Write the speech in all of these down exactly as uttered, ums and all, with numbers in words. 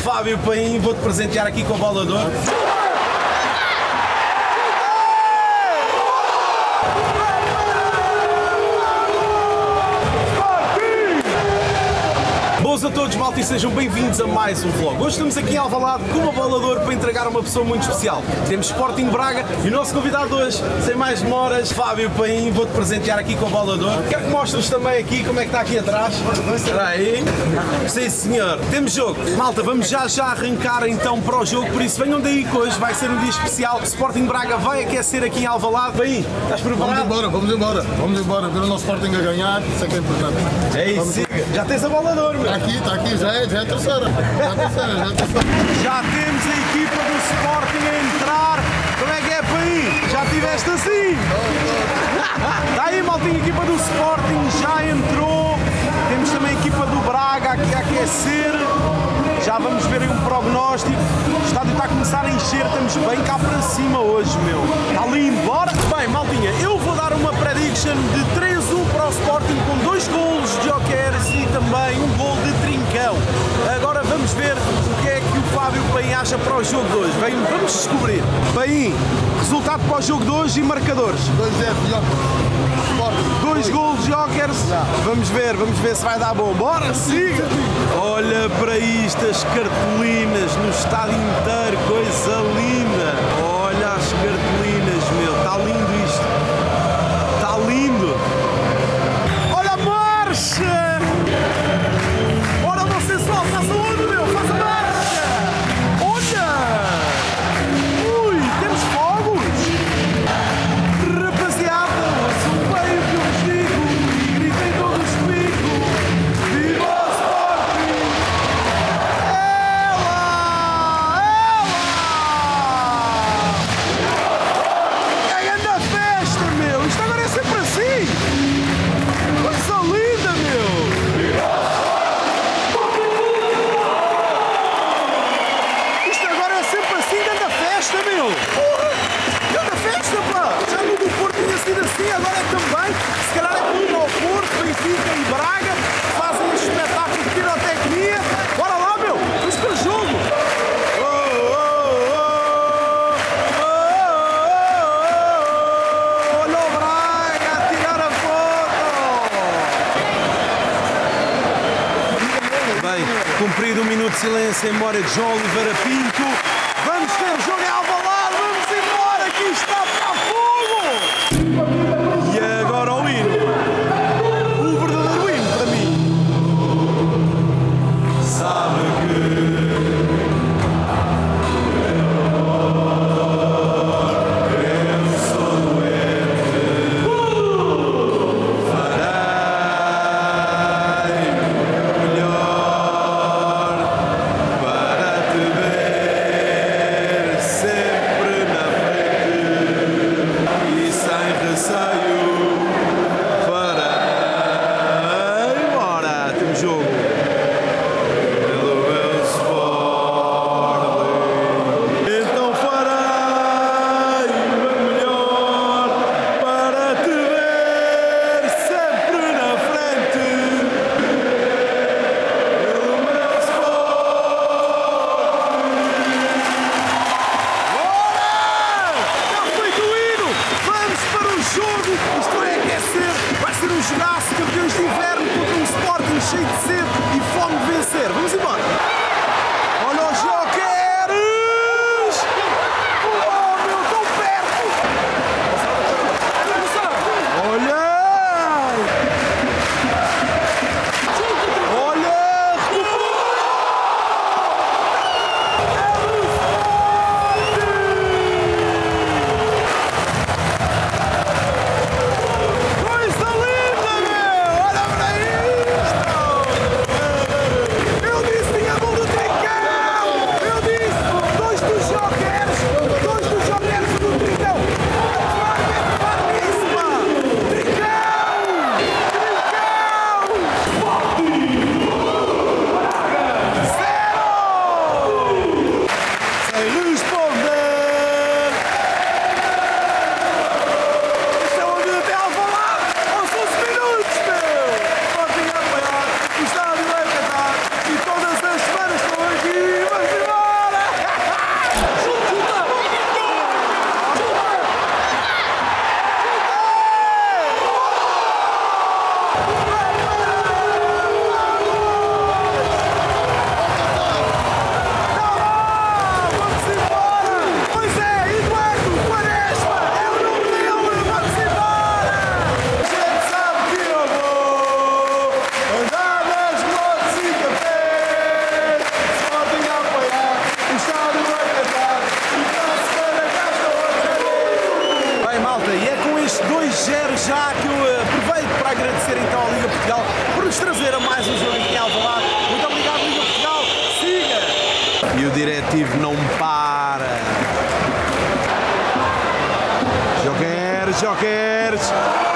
Fábio Paim, vou-te presentear aqui com o bola de ouro. Boas a todos, malta, e sejam bem-vindos a mais um vlog. Hoje estamos aqui em Alvalade com uma bola de ouro para entregar a uma pessoa muito especial. Temos Sporting Braga e o nosso convidado hoje, sem mais demoras, Fábio Paim, vou-te presentear aqui com a bola de ouro. Quero que mostres também aqui como é que está aqui atrás. Espera aí. Sim, senhor. Temos jogo. Malta, vamos já já arrancar então para o jogo, por isso venham daí que hoje vai ser um dia especial. Sporting Braga vai aquecer aqui em Alvalade. Paim, estás preparado? Vamos embora, vamos embora. Vamos embora. Ver o nosso Sporting a ganhar, isso é que é importante. É isso, siga. Já tens a bola de ouro, meu. Está aqui, está aqui, já é, já é a terceira. Já é a terceira, já é a terceira. Já temos a equipa do Sporting a entrar. Como é que é, Paim? Já estiveste assim? Está aí, maltinha, a equipa do Sporting já entrou. Temos também a equipa do Braga aqui a aquecer. Já vamos ver aí um prognóstico. O estádio está a começar a encher, estamos bem cá para cima hoje, meu. Está lindo, bora? Bem, maltinha, eu vou dar uma prediction de três a um para o Sporting com dois golos de Jokeres e também um gol de Trincão. Agora vamos ver o que é que o Fábio Paim acha para o jogo de hoje. Bem, vamos descobrir. Paim, resultado para o jogo de hoje e marcadores. dois a zero, Sporting. Dois golos de Jokers. Vamos ver, vamos ver se vai dar bom. Bora, siga! Olha para isto, as cartolinas no estádio inteiro, coisa linda. Olha as cartolinas, meu, está lindo isto. Está lindo. Olha a marcha! Ora, você só, faz aonde, meu? Faz a marcha! Olha! Ui, temos fogos! Rapaziada, ouçam bem o que eu vos digo e gritem todos comigo. Viva o Sporting! Ela! Ela! É grande festa, meu! Isto agora é sempre assim! Coisa linda, meu! Isto agora é sempre assim, grande festa, meu! Porra! Grande festa, pá! Já no do Porto tinha sido assim, agora é também. Se calhar é como ao Porto, Benfica e Braga, que fazem este espetáculo de pirotecnia. Bora lá, meu! Vamos para o jogo! Oh, oh, oh, oh, oh, olha o Braga a tirar a foto! Bem, cumprido um minuto de silêncio em memória de João Oliveira Pinto. Vamos ter o jogo em Alvalade, vamos embora, aqui está para fogo! E agora o hino, o verdadeiro hino para mim. Sabe que eu sou doente, farei melhor para te ver sempre. E o diretivo não para. Joqueres, Joqueres.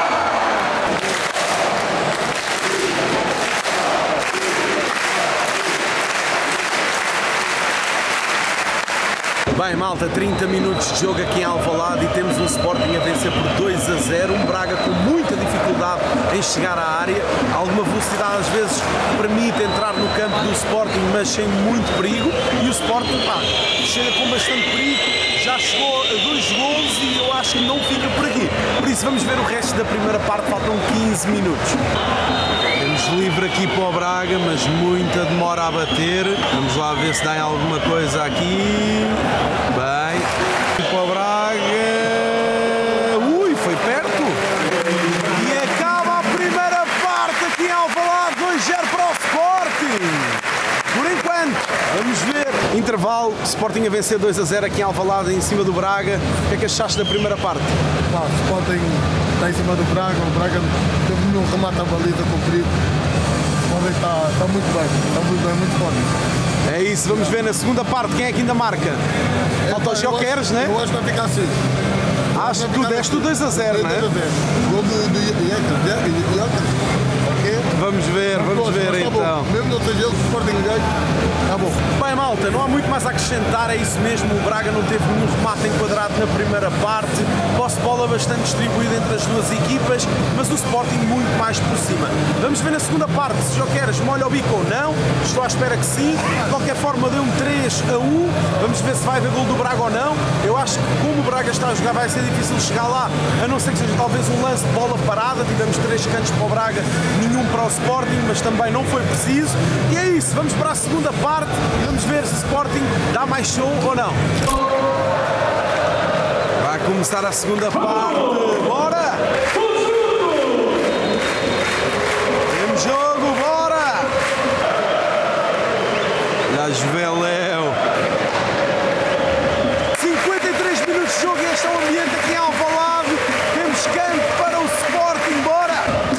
Bem, malta, trinta minutos de jogo aqui em Alvalade e temos um Sporting a vencer por dois a zero, um Braga com muita dificuldade em chegar à área, alguma velocidade às vezes permite entrar no campo do Sporting, mas sem muito perigo, e o Sporting, pá, chega com bastante perigo, já chegou a dois golos e eu acho que não fica por aqui. Por isso vamos ver o resto da primeira parte, faltam quinze minutos. Temos livre aqui para o Braga, mas muita demora a bater. Vamos lá ver se dá em alguma coisa aqui. Bem, para o Braga. Ui, foi perto. E acaba a primeira parte aqui em Alvalade, dois a zero para o Sporting. Por enquanto, vamos ver. Intervalo, Sporting a vencer dois a zero aqui em Alvalade, em cima do Braga. O que é que achaste da primeira parte? Pá, o Sporting está em cima do Braga, o Braga teve nenhum remate à baliza cumprido. O Sporting está, está muito bem, está muito bem, muito forte. É isso, vamos ver na segunda parte quem é que ainda marca. Falta os Joqueres, né? Eu acho que vai ficar assim. Acho que tu deste o dois a zero, né? Gol do Iécar. Vamos ver, vamos ver tá então. Mesmo não seja ele, o Sporting ganha, está bom. Bem, malta, não há muito mais a acrescentar, é isso mesmo. O Braga não teve nenhum remate enquadrado na primeira parte, posse de bola bastante distribuída entre as duas equipas, mas o Sporting muito mais por cima. Vamos ver na segunda parte se Joqueres molha o bico ou não. Estou à espera que sim. De qualquer forma, deu um três a um. Vamos ver se vai haver gol do Braga ou não. Eu acho que, como o Braga está a jogar, vai ser difícil chegar lá, a não ser que seja talvez um lance de bola parada. Tivemos três cantos para o Braga, nenhum para o Sporting, mas também não foi preciso. E é isso, vamos para a segunda parte e vamos ver se o Sporting dá mais show ou não. Vai começar a segunda parte. Bora! Temos jogo, bora! Já Juveléu. cinquenta e três minutos de jogo e este é o ambiente aqui em Alvalade. Temos campo para o Sporting, bora!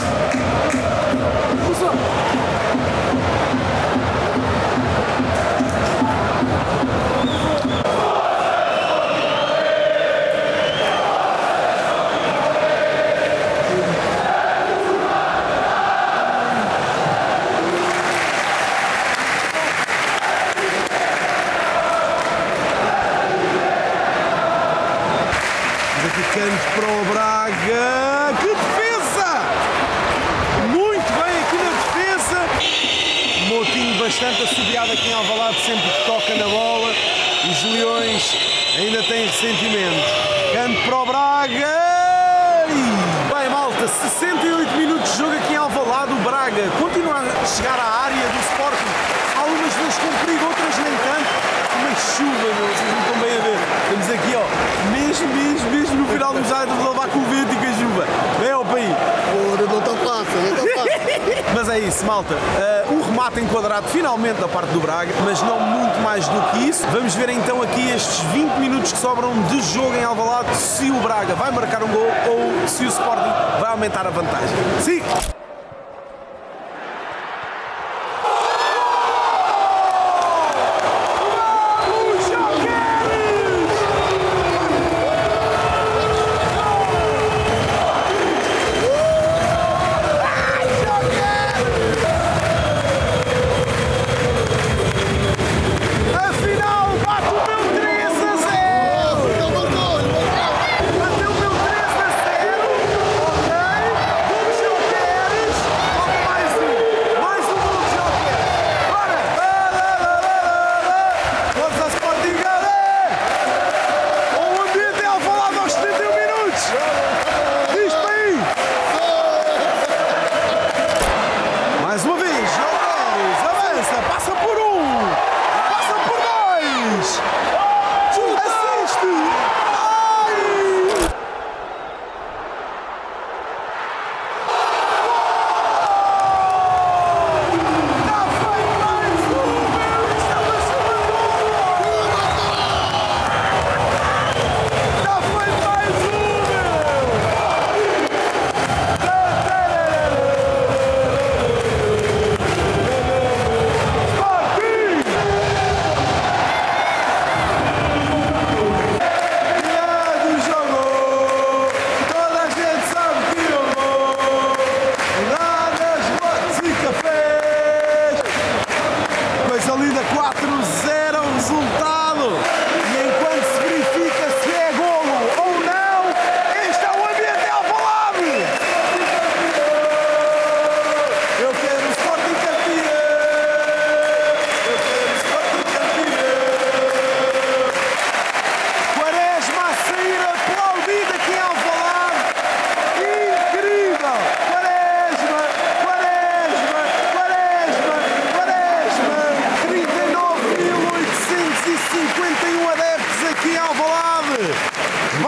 Canto para o Braga, que defesa! Muito bem aqui na defesa. Motinho bastante assobiado aqui em Alvalade, sempre que toca na bola. Os Leões ainda têm ressentimento. Canto para o Braga. Bem, malta, sessenta e oito minutos de jogo aqui em Alvalade. O Braga continua a chegar à área do Sporting, algumas vezes com perigo, outras nem tanto. Uma chuva, meu, vocês não estão bem a ver. Temos aqui, ó, mesmo, mesmo, mesmo no final do jogo de levar com o vento e com a chuva. Vem ao país. Porra, não está fácil, não está fácil. Mas é isso, malta. Uh, um remate enquadrado finalmente da parte do Braga, mas não muito mais do que isso. Vamos ver então aqui estes vinte minutos que sobram de jogo em Alvalade, se o Braga vai marcar um gol ou se o Sporting vai aumentar a vantagem. Sim!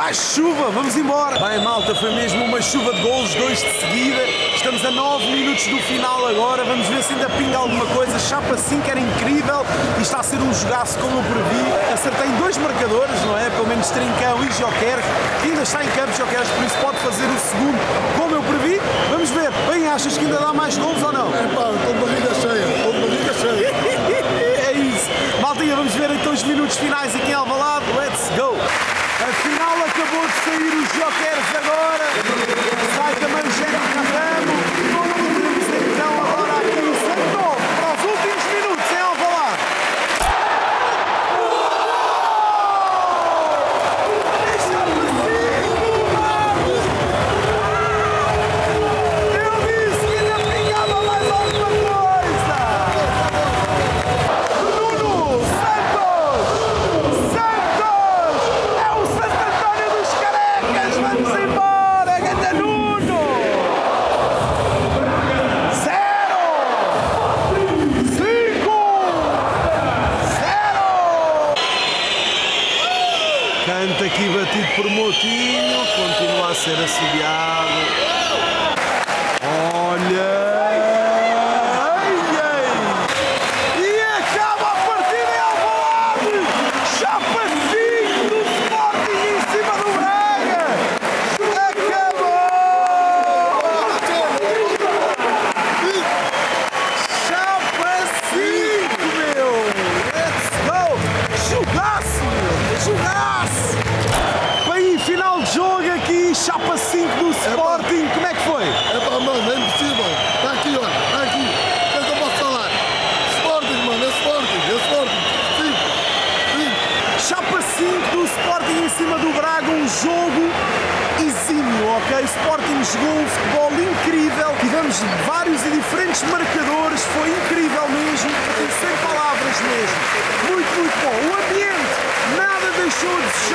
mais chuva, vamos embora. Bem, malta, foi mesmo uma chuva de golos, dois de seguida. Estamos a nove minutos do final agora, vamos ver se ainda pinga alguma coisa. Chapa cinco era incrível e está a ser um jogaço como eu previ. Acertei em dois marcadores, não é? Pelo menos Trincão e Joqueres, que ainda está em campo, Joqueres, por isso pode fazer o segundo como eu previ. Vamos ver, bem, achas que ainda dá mais golos ou não? É pá, estou de barriga cheia, estou de barriga cheia. É isso. Maltinha, vamos ver então os minutos finais aqui em Alvalade. Let's go! Afinal acabou de sair os Joqueres agora. Sai também o Género Carramo. Temos então agora aqui o Santo para os últimos minutos em Alvalade. Eu disse que ainda pingava mais alguma coisa. Nuno Santos! Santos! É o Santo António dos Carecas! Vamos embora! Ganda Nuno! Zero! Cinco! Zero! Canta aqui batido por Moutinho, continua a ser assobiado. Olha! Ai, ai. E acaba a partida em Alvalade! Chapa cinco do Sporting em cima do Braga! Acabou! Chapa cinco, meu! Let's go! Jogaço, meu! Jogaço! Bem, final de jogo aqui, Chapa cinco do Sporting, como é que foi? É pá, mano, é impossível. Está aqui, olha, está aqui. O que é que eu posso falar? Sporting, mano, é Sporting, é Sporting. Cinco, cinco. Chapa cinco do Sporting em cima do Braga, um jogo exímio, ok? O Sporting jogou um futebol incrível, tivemos vários e diferentes marcadores, foi incrível mesmo, sem palavras mesmo. Muito, muito bom. O ambiente nada deixou de